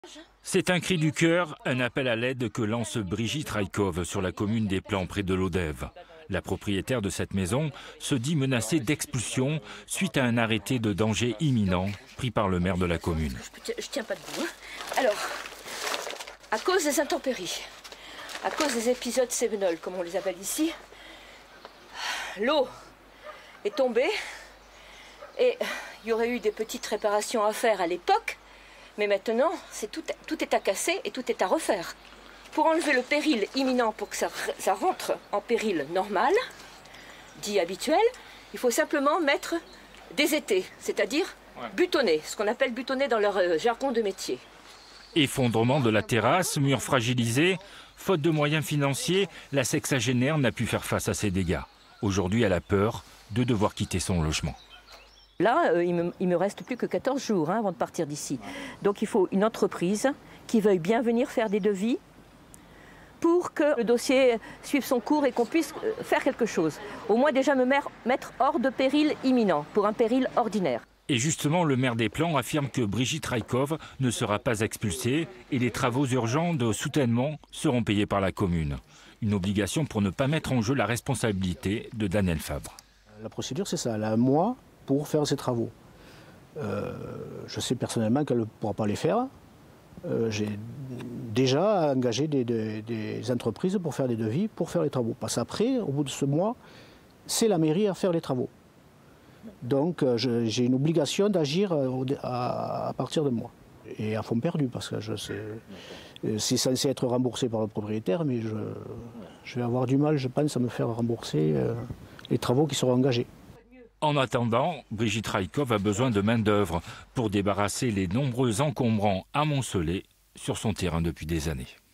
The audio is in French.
C'est un cri du cœur, un appel à l'aide que lance Brigitte Raikov sur la commune des Plans près de l'Odève. La propriétaire de cette maison se dit menacée d'expulsion suite à un arrêté de danger imminent pris par le maire de la commune. Je tiens pas debout. Alors, à cause des intempéries, à cause des épisodes cévenols, comme on les appelle ici, l'eau est tombée et il y aurait eu des petites réparations à faire à l'époque, mais maintenant, tout est à casser et tout est à refaire. Pour enlever le péril imminent, pour que ça rentre en péril normal, dit habituel, il faut simplement mettre des étais, c'est-à-dire butonner, ce qu'on appelle butonner dans leur jargon de métier. Effondrement de la terrasse, murs fragilisés, faute de moyens financiers, la sexagénaire n'a pu faire face à ces dégâts. Aujourd'hui, elle a peur de devoir quitter son logement. Là, il me reste plus que 14 jours avant de partir d'ici. Donc il faut une entreprise qui veuille bien venir faire des devis pour que le dossier suive son cours et qu'on puisse faire quelque chose. Au moins déjà me mettre hors de péril imminent, pour un péril ordinaire. Et justement, le maire des Plans affirme que Brigitte Raikov ne sera pas expulsée et les travaux urgents de soutènement seront payés par la commune. Une obligation pour ne pas mettre en jeu la responsabilité de Daniel Fabre. La procédure, c'est ça. Elle a un mois pour faire ses travaux. Je sais personnellement qu'elle ne pourra pas les faire. J'ai déjà engagé des entreprises pour faire des devis, pour faire les travaux. Parce qu'après, au bout de ce mois, c'est la mairie à faire les travaux. Donc j'ai une obligation d'agir à partir de moi. Et à fond perdu, parce que c'est censé être remboursé par le propriétaire, mais je vais avoir du mal, je pense, à me faire rembourser les travaux qui seront engagés. En attendant, Brigitte Raikov a besoin de main-d'œuvre pour débarrasser les nombreux encombrants amoncelés sur son terrain depuis des années.